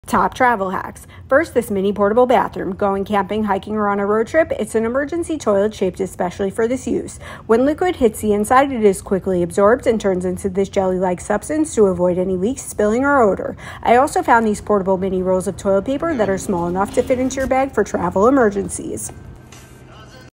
Top travel hacks. First, this mini portable bathroom. Going camping, hiking, or on a road trip, it's an emergency toilet shaped especially for this use. When liquid hits the inside, it is quickly absorbed and turns into this jelly-like substance to avoid any leaks, spilling, or odor. I also found these portable mini rolls of toilet paper that are small enough to fit into your bag for travel emergencies.